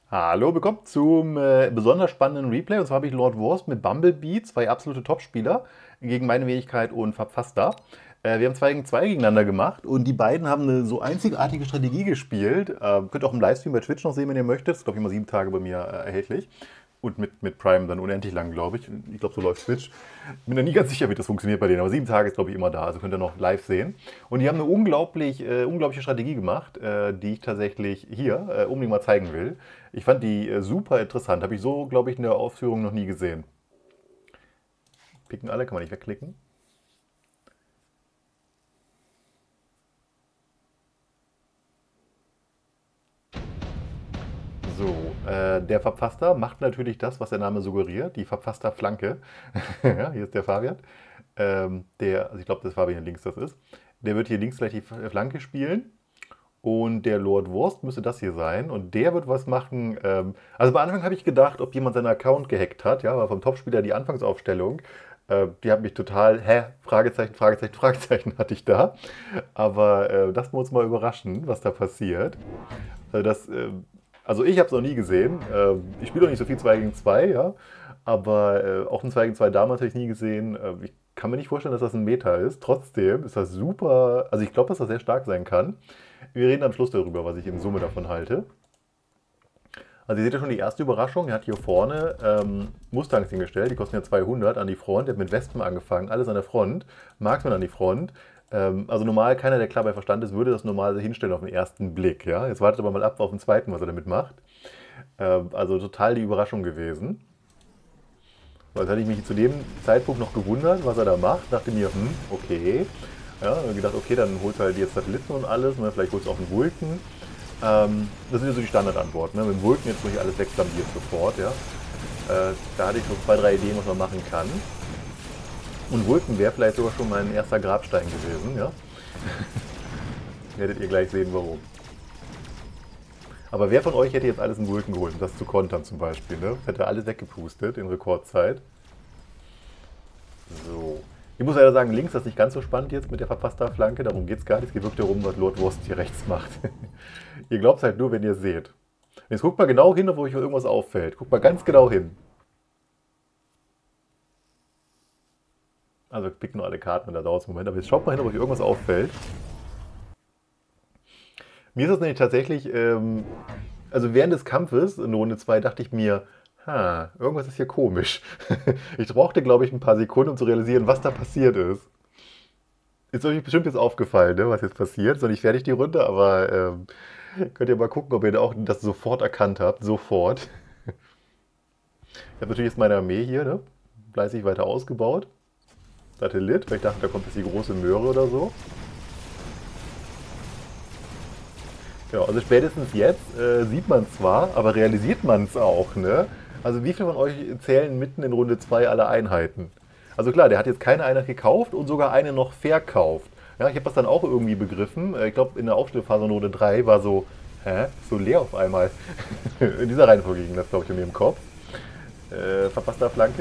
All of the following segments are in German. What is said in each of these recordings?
Hallo, willkommen zum besonders spannenden Replay. Und zwar habe ich Lord Wurst mit Bumblebee, zwei absolute Topspieler, gegen meine Wenigkeit und Verpfasster. Wir haben 2 gegen 2 gegeneinander gemacht und die beiden haben eine so einzigartige Strategie gespielt. Könnt ihr auch im Livestream bei Twitch noch sehen, wenn ihr möchtet. Das ist, glaube ich, immer 7 Tage bei mir erhältlich. Und mit Prime dann unendlich lang, glaube ich. Ich glaube, so läuft Twitch. Bin da nie ganz sicher, wie das funktioniert bei denen, aber 7 Tage ist, glaube ich, immer da. Also könnt ihr noch live sehen. Und die haben eine unglaubliche Strategie gemacht, die ich tatsächlich hier unbedingt mal zeigen will. Ich fand die super interessant. Habe ich so, glaube ich, in der Ausführung noch nie gesehen. Picken alle, kann man nicht wegklicken. So, der Verpfasster macht natürlich das, was der Name suggeriert, die Verpfasster-Flanke. Ja, hier ist der Fabian. Also ich glaube, das Fabian links das ist. Der wird hier links gleich die Flanke spielen. Und der Lord Wurst müsste das hier sein. Und der wird was machen. Also am Anfang habe ich gedacht, ob jemand seinen Account gehackt hat. Ja, war vom Topspieler die Anfangsaufstellung. Die hat mich total, Fragezeichen, Fragezeichen, Fragezeichen hatte ich da. Aber lassen wir uns mal überraschen, was da passiert. Äh, das, äh, also ich habe es noch nie gesehen. Ich spiele auch nicht so viel 2 gegen 2, ja. Aber auch ein 2 gegen 2 damals habe ich nie gesehen. Ich kann mir nicht vorstellen, dass das ein Meta ist. Trotzdem ist das super. Also ich glaube, dass das sehr stark sein kann. Wir reden am Schluss darüber, was ich in Summe davon halte. Also ihr seht ja schon die erste Überraschung. Er hat hier vorne Mustangs hingestellt. Die kosten ja 200 an die Front. Er hat mit Wespen angefangen. Alles an der Front. Marksman an die Front. Also normal, keiner, der klar bei Verstand ist, würde das normal hinstellen auf den ersten Blick. Ja? Jetzt wartet aber mal ab auf den zweiten, was er damit macht. Also total die Überraschung gewesen. Jetzt hatte ich mich zu dem Zeitpunkt noch gewundert, was er da macht. Dachte mir, okay. Ja, und gedacht, okay, dann holst du halt jetzt Satelliten und alles, ne? Vielleicht holst du auch einen Vulken. Das sind ja so die Standardantworten. Ne? Mit dem Vulken jetzt muss ich alles wegflambiert sofort. Ja? Da hatte ich so 2, 3 Ideen, was man machen kann. Und Vulken wäre vielleicht sogar schon mein erster Grabstein gewesen. Ja? Werdet ihr gleich sehen, warum. Aber wer von euch hätte jetzt alles einen Vulken geholt, um das zu kontern zum Beispiel? Ne? Das hätte alles weggepustet in Rekordzeit. So. Ich muss leider sagen, links ist nicht ganz so spannend jetzt mit der verpasster Flanke. Darum geht es gar nicht. Es geht wirklich darum, was Lord Wurst hier rechts macht. Ihr glaubt es halt nur, wenn ihr es seht. Jetzt guckt mal genau hin, ob euch irgendwas auffällt. Guckt mal ganz genau hin. Also ich pick nur alle Karten, da dauert es einen Moment. Aber jetzt schaut mal hin, ob euch irgendwas auffällt. Mir ist es nämlich tatsächlich, also während des Kampfes in Runde 2 dachte ich mir, irgendwas ist hier komisch. Ich brauchte, glaube ich, ein paar Sekunden, um zu realisieren, was da passiert ist. Ist euch bestimmt jetzt aufgefallen, ne, was jetzt passiert. Ist noch nicht fertig die Runde, aber könnt ihr mal gucken, ob ihr auch das sofort erkannt habt. Sofort. Ich habe natürlich jetzt meine Armee hier, ne? Fleißig weiter ausgebaut. Satellit, weil ich dachte, da kommt jetzt die große Möhre oder so. Genau, also spätestens jetzt sieht man es zwar, aber realisiert man es auch, ne? Also wie viele von euch zählen mitten in Runde 2 alle Einheiten? Also klar, der hat jetzt keine Einheit gekauft und sogar eine noch verkauft. Ja, ich habe das dann auch irgendwie begriffen. Ich glaube, in der Aufstellphase in Runde 3 war so, so leer auf einmal. In dieser Reihenfolge ging das, glaube ich, in mir im Kopf. Verpasster Flanke.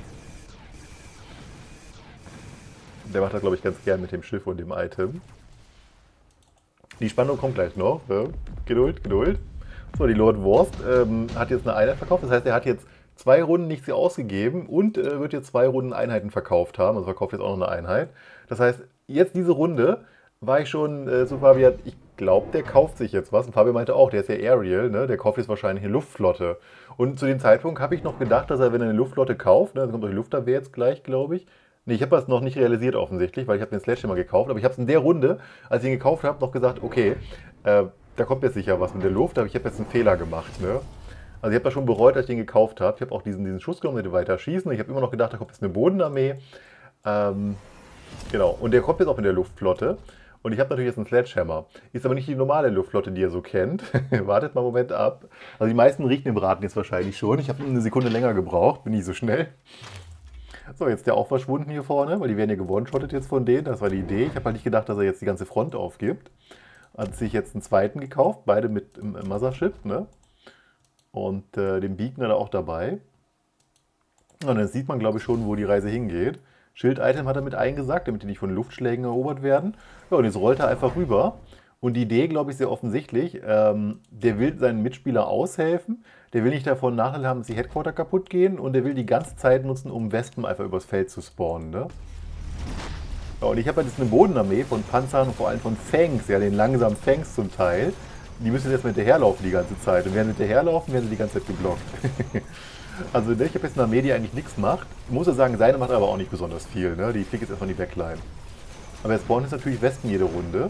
Der macht das, glaube ich, ganz gern mit dem Schiff und dem Item. Die Spannung kommt gleich noch. Ja. Geduld, Geduld. So, die Lord Wurst hat jetzt eine Einheit verkauft. Das heißt, er hat jetzt 2 Runden nichts ausgegeben und wird jetzt 2 Runden Einheiten verkauft haben. Also verkauft jetzt auch noch eine Einheit. Das heißt, jetzt diese Runde war ich schon zu Fabian, ich glaube, der kauft sich jetzt was. Und Fabian meinte auch, der ist ja Ariel, ne? Der kauft jetzt wahrscheinlich eine Luftflotte. Und zu dem Zeitpunkt habe ich noch gedacht, dass er, wenn er eine Luftflotte kauft, ne, dann kommt doch die Luftabwehr jetzt gleich, glaube ich. Nee, ich habe das noch nicht realisiert offensichtlich, weil ich habe den Sledgehammer gekauft. Aber ich habe es in der Runde, als ich ihn gekauft habe, noch gesagt, okay, da kommt jetzt sicher was mit der Luft, aber ich habe jetzt einen Fehler gemacht. Ne? Also ich habe das schon bereut, als ich den gekauft habe. Ich habe auch diesen Schuss genommen, mit dem weiter schießen. Ich habe immer noch gedacht, da kommt jetzt eine Bodenarmee. Ähm, genau, und der kommt jetzt auch in der Luftflotte. Und ich habe natürlich jetzt einen Sledgehammer. Ist aber nicht die normale Luftflotte, die ihr so kennt. Wartet mal einen Moment ab. Also die meisten riechen im Braten jetzt wahrscheinlich schon. Ich habe eine Sekunde länger gebraucht, bin nicht so schnell. So, jetzt der auch verschwunden hier vorne, weil die werden ja gewone-shottet jetzt von denen. Das war die Idee. Ich habe halt nicht gedacht, dass er jetzt die ganze Front aufgibt. Hat sich jetzt einen zweiten gekauft, beide mit Mothership, ne? Und den Beacon hat er auch dabei. Und dann sieht man, glaube ich, schon, wo die Reise hingeht. Schild-Item hat er mit eingesackt, damit die nicht von Luftschlägen erobert werden. Ja, und jetzt rollt er einfach rüber Und die Idee, glaube ich, ist sehr offensichtlich. Der will seinen Mitspieler aushelfen. Der will nicht davon Nachteil haben, dass die Headquarter kaputt gehen. Und der will die ganze Zeit nutzen, um Wespen einfach übers Feld zu spawnen. Ne? Ja, und ich habe jetzt eine Bodenarmee von Panzern und vor allem von Fangs, ja, den langsamen Fangs zum Teil. Die müssen jetzt mit hinterherlaufen die ganze Zeit. Und während sie hinterherlaufen, werden sie die ganze Zeit geblockt. Also ne, ich habe jetzt eine Armee, die eigentlich nichts macht. Ich muss ja sagen, seine macht aber auch nicht besonders viel. Ne? Die fliegt jetzt erstmal in die Backline. Aber jetzt spawnen jetzt natürlich Wespen jede Runde.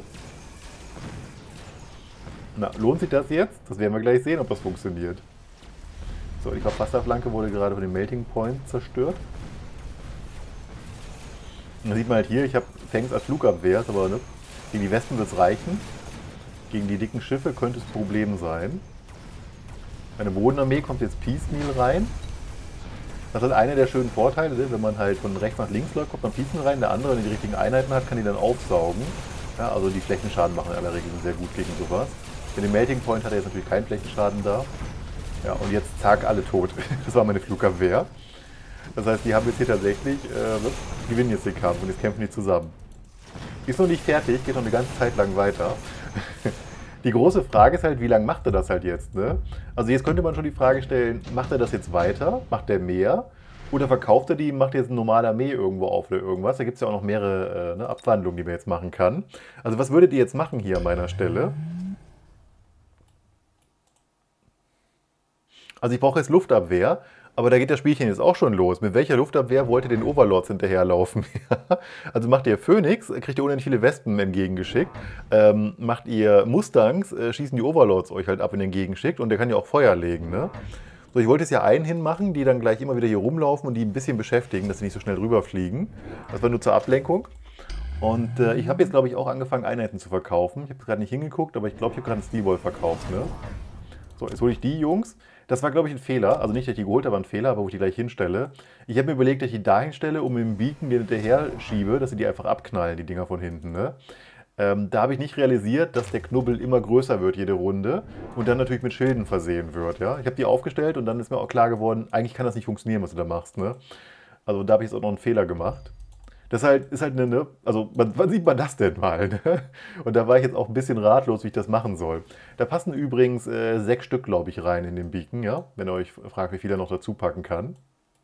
Na, lohnt sich das jetzt? Das werden wir gleich sehen, ob das funktioniert. So, die Verfasserflanke wurde gerade von dem Melting Point zerstört. Und da sieht man halt hier, ich habe Fangs als Flugabwehr, aber ne, gegen die Wespen wird es reichen. Gegen die dicken Schiffe könnte es ein Problem sein. Meine Bodenarmee kommt jetzt piecemeal rein. Das ist einer der schönen Vorteile, wenn man halt von rechts nach links läuft, kommt man piecemeal rein. Der andere, wenn er die richtigen Einheiten hat, kann die dann aufsaugen. Ja, also die Flächenschaden machen in aller Regel sehr gut gegen sowas. Mit dem Melting Point hat er jetzt natürlich keinen Flächenschaden da. Ja, und jetzt zack, alle tot. Das war meine Flugabwehr. Das heißt, die haben jetzt hier tatsächlich, gewinnen jetzt den Kampf und jetzt kämpfen die zusammen. Ist noch nicht fertig, geht noch eine ganze Zeit lang weiter. Die große Frage ist halt, wie lange macht er das halt jetzt? Ne? Also jetzt könnte man schon die Frage stellen, macht er das jetzt weiter? Macht er mehr? Oder verkauft er die, macht jetzt eine normale Armee irgendwo auf oder irgendwas? Da gibt es ja auch noch mehrere Abwandlungen, die man jetzt machen kann. Also was würdet ihr jetzt machen hier an meiner Stelle? Also ich brauche jetzt Luftabwehr, aber da geht das Spielchen jetzt auch schon los. Mit welcher Luftabwehr wollt ihr den Overlords hinterherlaufen? Also macht ihr Phoenix, kriegt ihr unendlich viele Wespen entgegengeschickt. Macht ihr Mustangs, schießen die Overlords euch halt ab, wenn ihr entgegenschickt. Und der kann ja auch Feuer legen. Ne? So, ich wollte jetzt ja einen hinmachen, die dann gleich immer wieder hier rumlaufen und die ein bisschen beschäftigen, dass sie nicht so schnell rüberfliegen. Das war nur zur Ablenkung. Und ich habe jetzt, glaube ich, auch angefangen, Einheiten zu verkaufen. Ich habe gerade nicht hingeguckt, aber ich glaube, ich habe gerade einen Steelball verkauft. Ne? So, jetzt hole ich die Jungs. Das war, glaube ich, ein Fehler. Also nicht, dass ich die geholt habe, ein Fehler, aber wo ich die gleich hinstelle. Ich habe mir überlegt, dass ich die dahin stelle, um mit dem Beacon den hinterher schiebe, dass sie die einfach abknallen, die Dinger von hinten. Ne? Da habe ich nicht realisiert, dass der Knubbel immer größer wird jede Runde und dann natürlich mit Schilden versehen wird. Ja? Ich habe die aufgestellt und dann ist mir auch klar geworden, eigentlich kann das nicht funktionieren, was du da machst. Ne? Also da habe ich jetzt auch noch einen Fehler gemacht. Das ist halt eine, also wann sieht man das denn mal? Ne? Und da war ich jetzt auch ein bisschen ratlos, wie ich das machen soll. Da passen übrigens 6 Stück, glaube ich, rein in den Beacon, ja? Wenn ihr euch fragt, wie viel er noch dazu packen kann.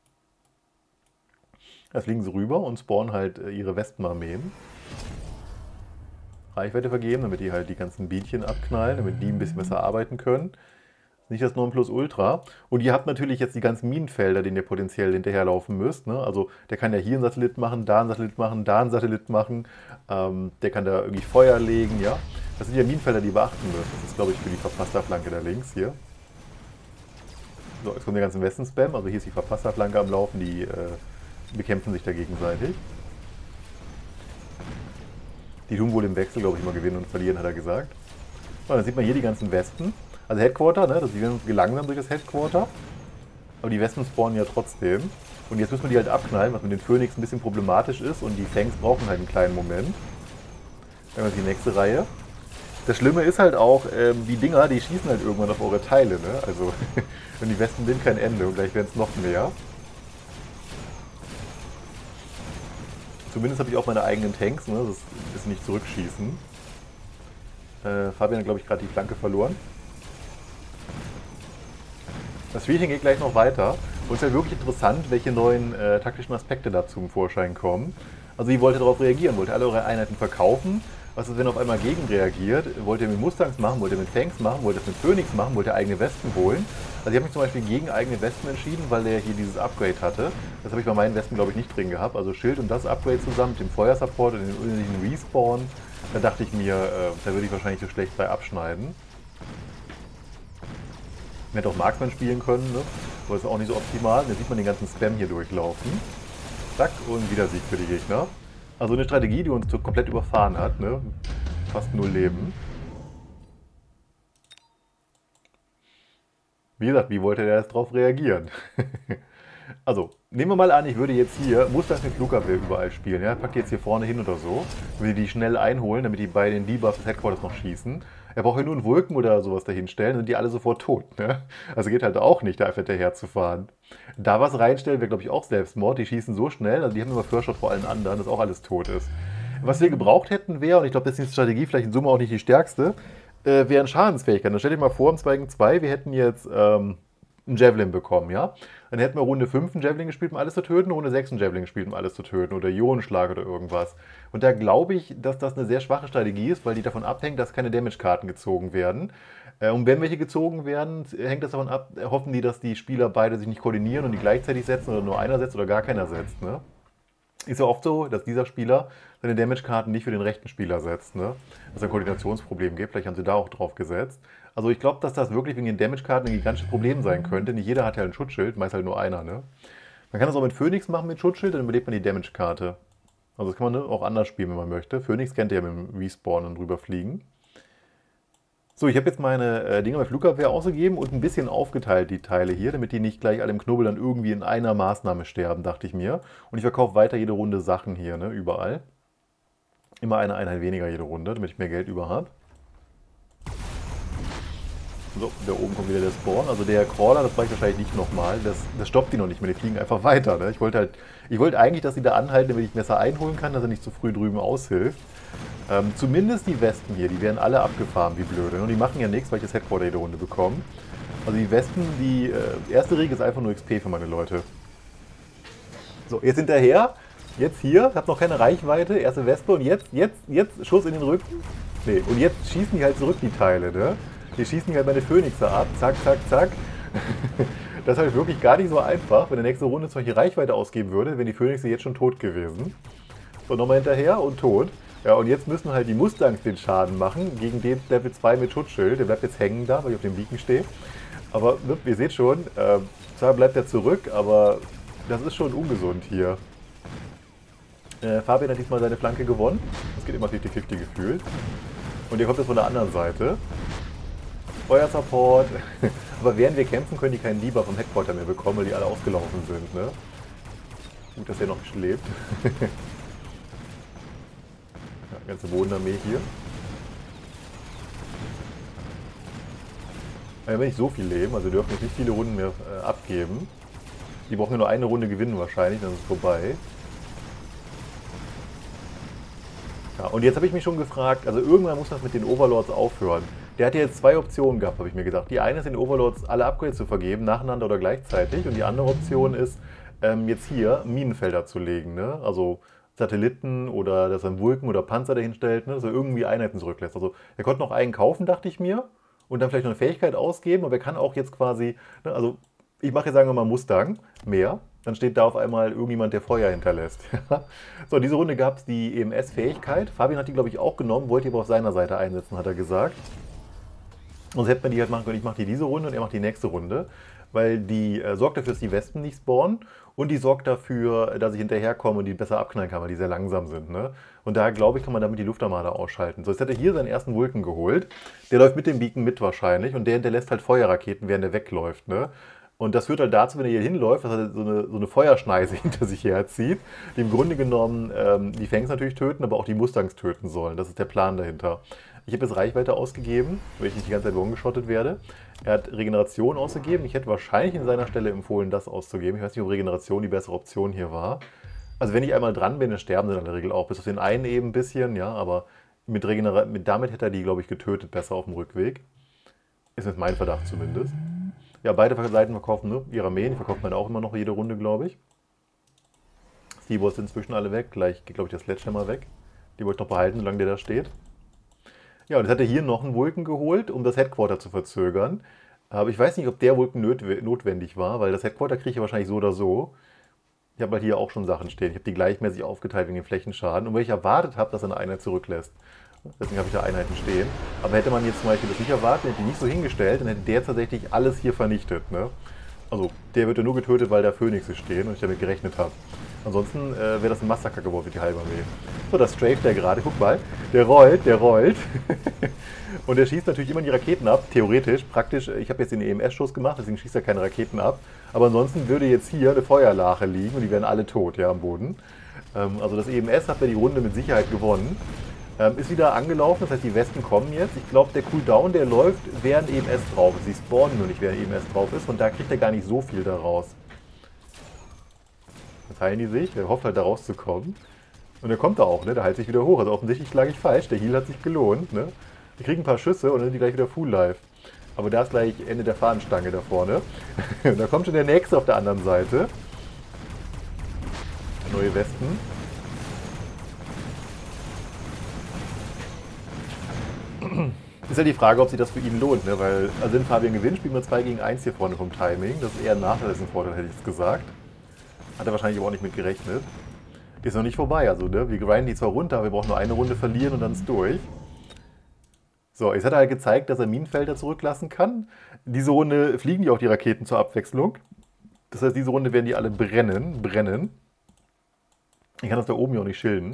Da fliegen sie rüber und spawnen halt ihre Wespenarmeen. Reichweite vergeben, damit die halt die ganzen Bienchen abknallen, damit die ein bisschen besser arbeiten können. Nicht das Nonplusultra. Und ihr habt natürlich jetzt die ganzen Minenfelder, denen ihr potenziell hinterherlaufen müsst. Ne? Also der kann ja hier einen Satellit machen, da einen Satellit machen, da einen Satellit machen. Der kann da irgendwie Feuer legen, ja. Das sind ja Minenfelder, die ihr beachten müsst. Das ist, glaube ich, für die Verpassterflanke da links hier. So, jetzt kommt der ganze Westen-Spam. Also hier ist die Verpassterflanke am Laufen, die bekämpfen sich da gegenseitig. Die tun wohl im Wechsel, glaube ich, mal gewinnen und verlieren, hat er gesagt. So, dann sieht man hier die ganzen Wespen. Also Headquarter, ne? Die werden gelangsamt durch das Headquarter. Aber die Wespen spawnen ja trotzdem. Und jetzt müssen wir die halt abknallen, was mit den Phoenix ein bisschen problematisch ist. Und die Fangs brauchen halt einen kleinen Moment. Dann haben wir die nächste Reihe. Das Schlimme ist halt auch, die Dinger, die schießen halt irgendwann auf eure Teile. Ne? Also, und die Wespen sind kein Ende und gleich werden es noch mehr. Zumindest habe ich auch meine eigenen Tanks, ne? Das ist nicht zurückschießen. Fabian hat, glaube ich, gerade die Flanke verloren. Das Spielchen geht gleich noch weiter und es ist halt wirklich interessant, welche neuen taktischen Aspekte da zum Vorschein kommen. Also ihr wollt darauf reagieren, wollt ihr alle eure Einheiten verkaufen? Was ist, wenn ihr auf einmal gegenreagiert? Wollt ihr mit Mustangs machen, wollt ihr mit Fangs machen, wollt ihr es mit Phoenix machen, wollt ihr eigene Wespen holen? Also ich habe mich zum Beispiel gegen eigene Wespen entschieden, weil der hier dieses Upgrade hatte. Das habe ich bei meinen Wespen, glaube ich, nicht drin gehabt. Also Schild und das Upgrade zusammen mit dem Feuersupport und den unendlichen Respawn. Da dachte ich mir, da würde ich wahrscheinlich so schlecht bei abschneiden. Man hätte auch Marksman spielen können, ne? Aber das ist auch nicht so optimal. Da sieht man den ganzen Spam hier durchlaufen. Zack, und wieder Sieg für die Gegner. Also eine Strategie, die uns so komplett überfahren hat, ne? Fast 0 Leben. Wie gesagt, wie wollte der jetzt drauf reagieren? Also, nehmen wir mal an, ich würde jetzt hier Mustangs mit Flugabwehr überall spielen. Ja? Packt die jetzt hier vorne hin oder so. Will die schnell einholen, damit die bei den Debuffs des Headquarters noch schießen. Er braucht ja nur einen Vulken oder sowas dahinstellen, dann sind die alle sofort tot. Ne? Also geht halt auch nicht, da einfach hinterher zu fahren. Da was reinstellen, wäre glaube ich auch Selbstmord. Die schießen so schnell, also die haben immer First Shot vor allen anderen, dass auch alles tot ist. Was wir gebraucht hätten wäre, und ich glaube, das ist die Strategie vielleicht in Summe auch nicht die stärkste, wären Schadensfähigkeiten. Dann stell dir mal vor, im 2 gegen 2, wir hätten jetzt einen Javelin bekommen, ja? Dann hätten wir Runde 5 einen Javelin gespielt, um alles zu töten, Runde 6 einen Javelin gespielt, um alles zu töten, oder Ionenschlag oder irgendwas. Und da glaube ich, dass das eine sehr schwache Strategie ist, weil die davon abhängt, dass keine Damage-Karten gezogen werden. Und wenn welche gezogen werden, hängt das davon ab, hoffen die, dass die Spieler beide sich nicht koordinieren und die gleichzeitig setzen oder nur einer setzt oder gar keiner setzt, ne? Ist ja oft so, dass dieser Spieler seine Damage-Karten nicht für den rechten Spieler setzt, ne? Dass es ein Koordinationsproblem gibt. Vielleicht haben sie da auch drauf gesetzt. Also ich glaube, dass das wirklich wegen den Damage-Karten ein gigantisches Problem sein könnte. Nicht jeder hat ja ein Schutzschild, meist halt nur einer, ne? Man kann das auch mit Phoenix machen mit Schutzschild, dann überlebt man die Damage-Karte. Also das kann man, ne, auch anders spielen, wenn man möchte. Phoenix kennt ihr ja mit dem Respawn und drüber fliegen. So, ich habe jetzt meine Dinger bei Flugabwehr ausgegeben und ein bisschen aufgeteilt, die Teile hier, damit die nicht gleich alle im Knubbel dann irgendwie in einer Maßnahme sterben, dachte ich mir. Und ich verkaufe weiter jede Runde Sachen hier, ne, überall. Immer eine Einheit weniger jede Runde, damit ich mehr Geld über habe. So, da oben kommt wieder der Spawn. Also der Crawler, das reicht wahrscheinlich nicht nochmal. Das stoppt die noch nicht mehr, die fliegen einfach weiter. Ne? Ich wollte eigentlich, dass sie da anhalten, damit ich Messer einholen kann, dass er nicht zu früh drüben aushilft. Zumindest die Wespen hier, die werden alle abgefahren wie blöde. Und die machen ja nichts, weil ich das Headquarter jede Runde bekomme. Also die Wespen, die erste Regel ist einfach nur XP für meine Leute. So, jetzt hinterher, jetzt hier, hab noch keine Reichweite, erste Wespe und jetzt Schuss in den Rücken. Nee, und jetzt schießen die halt zurück, die Teile, ne? Die schießen halt meine Phönixe ab, zack, zack, zack. Das ist halt wirklich gar nicht so einfach. Wenn der nächste Runde solche Reichweite ausgeben würde, wären die Phönixe jetzt schon tot gewesen. So, nochmal hinterher und tot. Ja, und jetzt müssen halt die Mustangs den Schaden machen, gegen den Level 2 mit Schutzschild. Der bleibt jetzt hängen da, weil ich auf dem Beacon stehe. Aber ne, ihr seht schon, zwar bleibt er zurück, aber das ist schon ungesund hier. Fabian hat diesmal seine Flanke gewonnen. Das geht immer 50-50 gefühlt. Und ihr kommt jetzt von der anderen Seite. Feuersupport. Aber während wir kämpfen, können die keinen Debuff vom Headquarter mehr bekommen, weil die alle ausgelaufen sind. Ne? Gut, dass er noch lebt. Ja, ganze Bodenarmee hier. Wir haben nicht so viel Leben, also wir dürfen jetzt nicht viele Runden mehr abgeben. Die brauchen ja nur eine Runde gewinnen wahrscheinlich, dann ist es vorbei. Ja, und jetzt habe ich mich schon gefragt, also irgendwann muss das mit den Overlords aufhören. Der hat ja jetzt zwei Optionen gehabt, habe ich mir gesagt. Die eine ist, den Overlords alle Upgrades zu vergeben, nacheinander oder gleichzeitig. Und die andere Option ist, jetzt hier Minenfelder zu legen. Ne? Also Satelliten oder dass er einen Vulkan oder Panzer dahin stellt, ne? Dass er irgendwie Einheiten zurücklässt. Also er konnte noch einen kaufen, dachte ich mir. Und dann vielleicht noch eine Fähigkeit ausgeben, aber er kann auch jetzt quasi, ne? Also ich mache jetzt, sagen wir mal, Mustang, mehr. Dann steht da auf einmal irgendjemand, der Feuer hinterlässt. So, diese Runde gab es die EMS-Fähigkeit. Fabian hat die, glaube ich, auch genommen, wollte die aber auf seiner Seite einsetzen, hat er gesagt. Sonst hätte man die halt machen können, ich mache die diese Runde und er macht die nächste Runde. Weil die sorgt dafür, dass die Wespen nicht spawnen und die sorgt dafür, dass ich hinterherkomme und die besser abknallen kann, weil die sehr langsam sind. Ne? Und da, glaube ich, kann man damit die Luftarmada ausschalten. So, jetzt hat er hier seinen ersten Vulkan geholt. Der läuft mit dem Beacon mit wahrscheinlich und der hinterlässt halt Feuerraketen, während er wegläuft. Ne? Und das führt halt dazu, wenn er hier hinläuft, dass er so eine Feuerschneise hinter sich herzieht, die im Grunde genommen die Fangs natürlich töten, aber auch die Mustangs töten sollen. Das ist der Plan dahinter. Ich habe jetzt Reichweite ausgegeben, weil ich nicht die ganze Zeit rumgeschottet werde. Er hat Regeneration ausgegeben. Ich hätte wahrscheinlich in seiner Stelle empfohlen, das auszugeben. Ich weiß nicht, ob Regeneration die bessere Option hier war. Also wenn ich einmal dran bin, dann sterben sie in der Regel auch. Bis auf den einen eben ein bisschen, ja, aber damit hätte er die, glaube ich, getötet, besser auf dem Rückweg. Ist jetzt mein Verdacht zumindest. Ja, beide Seiten verkaufen, ne, ihre Armeen. Die verkauft man auch immer noch jede Runde, glaube ich. Seaboards sind inzwischen alle weg. Gleich geht, glaube ich, der Sledgehammer weg. Die wollte ich noch behalten, solange der da steht. Ja, und jetzt hat er hier noch einen Vulkan geholt, um das Headquarter zu verzögern. Aber ich weiß nicht, ob der Vulkan notwendig war, weil das Headquarter kriege ich wahrscheinlich so oder so. Ich habe halt hier auch schon Sachen stehen. Ich habe die gleichmäßig aufgeteilt wegen dem Flächenschaden. Und weil ich erwartet habe, dass er eine Einheit zurücklässt. Deswegen habe ich da Einheiten stehen. Aber hätte man jetzt zum Beispiel das nicht erwartet, hätte die nicht so hingestellt, dann hätte der tatsächlich alles hier vernichtet. Ne? Also der wird ja nur getötet, weil da Phönixe stehen und ich damit gerechnet habe. Ansonsten wäre das ein Massaker geworden für die halbe Armee. So, das straft der gerade, guck mal. Der rollt. Und der schießt natürlich immer die Raketen ab, theoretisch, praktisch. Ich habe jetzt den EMS-Schuss gemacht, deswegen schießt er keine Raketen ab. Aber ansonsten würde jetzt hier eine Feuerlache liegen und die wären alle tot, ja, am Boden. Also das EMS hat ja die Runde mit Sicherheit gewonnen. Ist wieder angelaufen, das heißt, die Wespen kommen jetzt. Ich glaube, der Cooldown, der läuft, während EMS drauf ist. Sie spawnen nur nicht, während EMS drauf ist. Und da kriegt er gar nicht so viel daraus. Da teilen die sich, er hofft halt da rauszukommen. Und dann kommt er auch, ne? Der heilt sich wieder hoch. Also offensichtlich lag ich falsch. Der Heal hat sich gelohnt, ne? Die kriegen ein paar Schüsse und dann sind die gleich wieder Full Life. Aber da ist gleich Ende der Fahnenstange da vorne. Und da kommt schon der nächste auf der anderen Seite. Neue Westen. Ist ja die Frage, ob sich das für ihn lohnt, ne? Weil, also wenn Fabian gewinnt, spielen wir 2 gegen 1 hier vorne vom Timing. Das ist eher ein Nachteil als ein Vorteil, hätte ich es gesagt. Hat er wahrscheinlich aber auch nicht mit gerechnet. Ist noch nicht vorbei, also ne? Wir grinden die zwar runter, aber wir brauchen nur eine Runde verlieren und dann ist durch. So, jetzt hat er halt gezeigt, dass er Minenfelder zurücklassen kann. Diese Runde fliegen die auch die Raketen zur Abwechslung. Das heißt, diese Runde werden die alle brennen. Ich kann das da oben ja auch nicht schilden.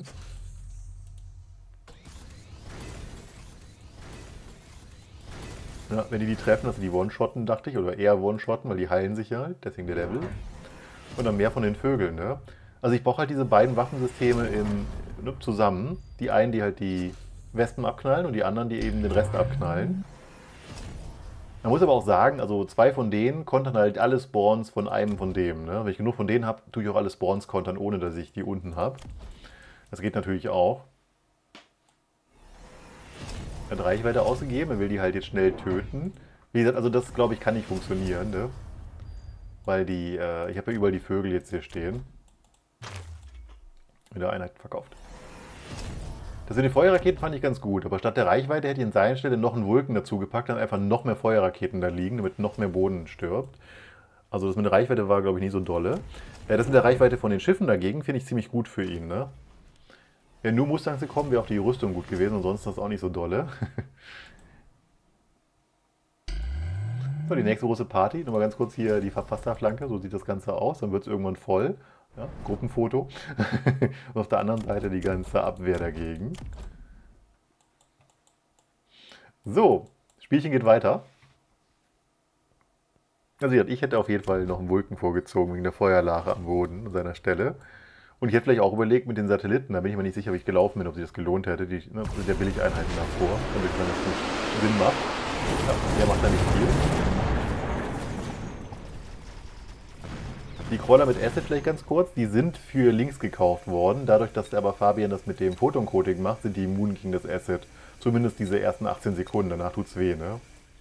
Ja, wenn die treffen, dass sie die One-Shotten, dachte ich, oder eher One-Shotten, weil die heilen sich ja halt, deswegen der Level. Und dann mehr von den Vögeln, ne? Also ich brauche halt diese beiden Waffensysteme zusammen. Die einen, die halt die Wespen abknallen und die anderen, die eben den Rest abknallen. Man muss aber auch sagen, also 2 von denen kontern halt alle Spawns von einem von dem. Ne? Wenn ich genug von denen habe, tue ich auch alle Spawns kontern, ohne dass ich die unten habe. Das geht natürlich auch. Er hat Reichweite ausgegeben, er will die halt jetzt schnell töten. Wie gesagt, also das glaube ich kann nicht funktionieren, ne? Weil die, ich habe ja überall die Vögel jetzt hier stehen. Wieder Einheit verkauft. Das mit den Feuerraketen fand ich ganz gut, aber statt der Reichweite hätte ich an seiner Stelle noch einen Vulkan dazu gepackt, dann einfach noch mehr Feuerraketen da liegen, damit noch mehr Boden stirbt. Also das mit der Reichweite war, glaube ich, nie so dolle. Das mit der Reichweite von den Schiffen dagegen finde ich ziemlich gut für ihn, ne? Wenn nur Mustangs gekommen, wäre auch die Rüstung gut gewesen, ansonsten ist das auch nicht so dolle. So, die nächste große Party. Nochmal ganz kurz hier die Verfassterflanke, so sieht das Ganze aus. Dann wird es irgendwann voll. Ja, Gruppenfoto. Und auf der anderen Seite die ganze Abwehr dagegen. So, Spielchen geht weiter. Also ich hätte auf jeden Fall noch einen Vulkan vorgezogen wegen der Feuerlache am Boden an seiner Stelle. Und ich hätte vielleicht auch überlegt mit den Satelliten, da bin ich mir nicht sicher, wie ich gelaufen bin, ob sich das gelohnt hätte. Die sind ja Billigeinheiten davor, damit das nicht Sinn macht. Ja, der macht da nicht viel. Die Crawler mit Acid vielleicht ganz kurz, die sind für links gekauft worden. Dadurch, dass aber Fabian das mit dem Photon-Coating macht, sind die immun gegen das Acid. Zumindest diese ersten 18 Sekunden, danach tut's weh, ne?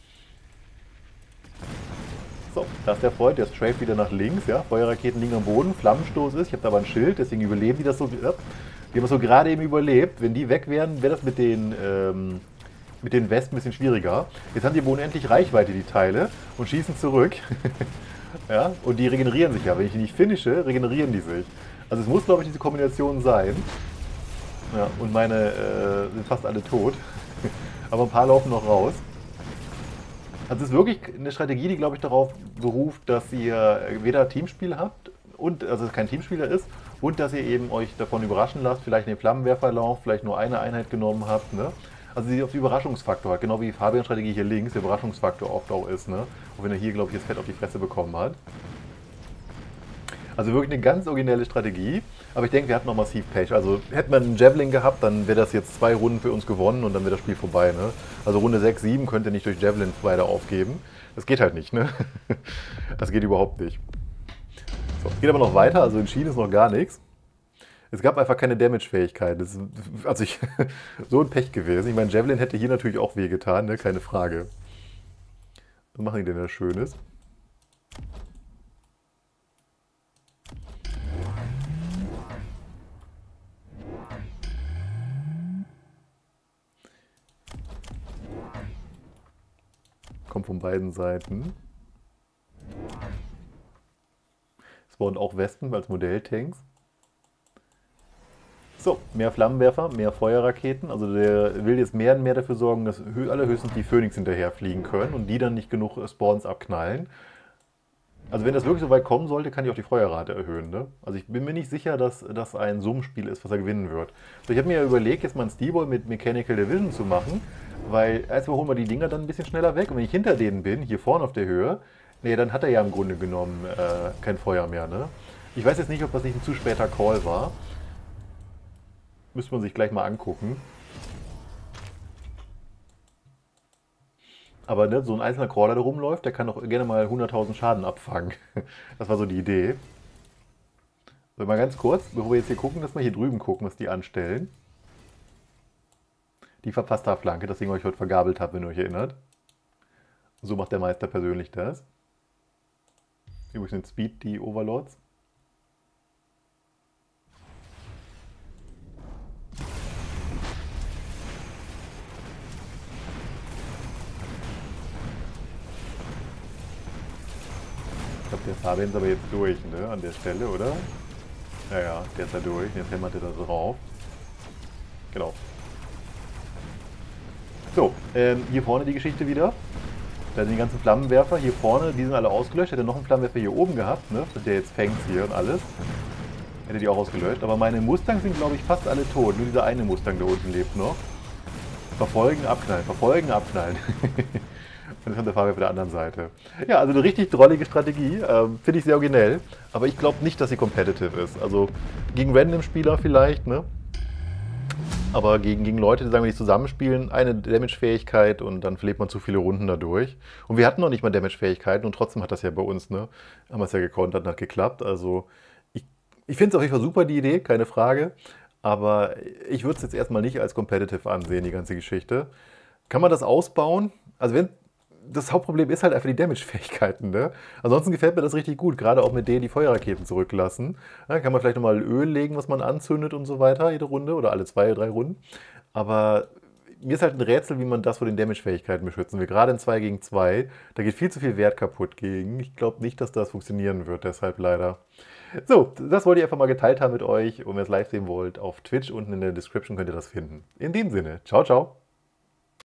So, da ist der Freund, der straft wieder nach links, ja. Feuerraketen liegen am Boden, Flammenstoß ist, ich habe da aber ein Schild, deswegen überleben die das so. Die haben das so gerade eben überlebt. Wenn die weg wären, wäre das mit den Wespen ein bisschen schwieriger. Jetzt haben die aber unendlich Reichweite, die Teile, und schießen zurück. Ja, und die regenerieren sich ja. Wenn ich die nicht finische, regenerieren die sich. Also es muss, glaube ich, diese Kombination sein. Ja, und meine sind fast alle tot. Aber ein paar laufen noch raus. Also es ist wirklich eine Strategie, die, glaube ich, darauf beruft, dass ihr weder Teamspiel habt, und also es kein Teamspieler ist, und dass ihr eben euch davon überraschen lasst, vielleicht den Flammenwerferlauf, vielleicht nur eine Einheit genommen habt. Ne? Also sie auf den Überraschungsfaktor hat, genau wie Fabians Strategie hier links der Überraschungsfaktor oft auch ist. Ne? Auch wenn er hier, glaube ich, jetzt Fett auf die Fresse bekommen hat. Also wirklich eine ganz originelle Strategie. Aber ich denke, wir hatten noch massiv Pech. Also hätte man einen Javelin gehabt, dann wäre das jetzt 2 Runden für uns gewonnen und dann wäre das Spiel vorbei. Ne? Also Runde 6, 7 könnt ihr nicht durch Javelin weiter aufgeben. Das geht halt nicht. Ne? Das geht überhaupt nicht. So, es geht aber noch weiter. Also entschieden ist noch gar nichts. Es gab einfach keine Damage-Fähigkeit. Also so ein Pech gewesen. Ich meine, Javelin hätte hier natürlich auch wehgetan, ne? Keine Frage. Was machen die denn da Schönes? Kommt von beiden Seiten. Es wurden auch Wespen als Modelltanks. So, mehr Flammenwerfer, mehr Feuerraketen. Also der will jetzt mehr und mehr dafür sorgen, dass allerhöchstens die Phoenix hinterher fliegen können und die dann nicht genug Spawns abknallen. Also wenn das wirklich so weit kommen sollte, kann ich auch die Feuerrate erhöhen. Ne? Also ich bin mir nicht sicher, dass das ein Summenspiel ist, was er gewinnen wird. Also ich habe mir ja überlegt, jetzt mal einen Steelball mit Mechanical Division zu machen, weil erstmal holen wir die Dinger dann ein bisschen schneller weg und wenn ich hinter denen bin, hier vorne auf der Höhe, nee, dann hat er ja im Grunde genommen kein Feuer mehr. Ne? Ich weiß jetzt nicht, ob das nicht ein zu später Call war. Müsste man sich gleich mal angucken. Aber ne, so ein einzelner Crawler, der rumläuft, der kann doch gerne mal 100.000 Schaden abfangen. Das war so die Idee. So, mal ganz kurz, bevor wir jetzt hier gucken, dass wir hier drüben gucken, was die anstellen. Die Verpfasta-Flanke, das Ding, was ich heute vergabelt habe, wenn ihr euch erinnert. So macht der Meister persönlich das. Übrigens sind Speed die Overlords. Ich glaube, der Fabian ist aber jetzt durch, ne? An der Stelle, oder? Ja, ja, der ist ja durch. Jetzt hämmert er da drauf. Genau. So, hier vorne die Geschichte wieder. Da sind die ganzen Flammenwerfer hier vorne, die sind alle ausgelöscht. Hätte noch einen Flammenwerfer hier oben gehabt, ne? Das sind ja jetzt Fangs hier und alles. Hätte die auch ausgelöscht. Aber meine Mustangs sind, glaube ich, fast alle tot. Nur dieser eine Mustang da unten lebt noch. Verfolgen, abknallen, verfolgen, abknallen. Und jetzt kommt der Fahrer auf der anderen Seite. Ja, also eine richtig drollige Strategie. Finde ich sehr originell. Aber ich glaube nicht, dass sie competitive ist. Also gegen Random-Spieler vielleicht, ne? Aber gegen Leute, die sagen wir nicht zusammenspielen, eine Damage-Fähigkeit und dann verliert man zu viele Runden dadurch. Und wir hatten noch nicht mal Damage-Fähigkeiten und trotzdem hat das ja bei uns, ne? Haben wir es ja gekontert und hat geklappt. Also ich finde es auf jeden Fall super, die Idee, keine Frage. Aber ich würde es jetzt erstmal nicht als competitive ansehen, die ganze Geschichte. Kann man das ausbauen? Also wenn das Hauptproblem ist halt einfach die Damage-Fähigkeiten. Ne? Ansonsten gefällt mir das richtig gut, gerade auch mit denen, die Feuerraketen zurücklassen. Da kann man vielleicht nochmal Öl legen, was man anzündet und so weiter, jede Runde oder alle 2, 3 Runden. Aber mir ist halt ein Rätsel, wie man das vor den Damage-Fähigkeiten beschützen will. Gerade in 2 gegen 2, da geht viel zu viel Wert kaputt gegen. Ich glaube nicht, dass das funktionieren wird, deshalb leider. So, das wollte ich einfach mal geteilt haben mit euch. Und wenn ihr es live sehen wollt, auf Twitch unten in der Description könnt ihr das finden. In dem Sinne, ciao, ciao.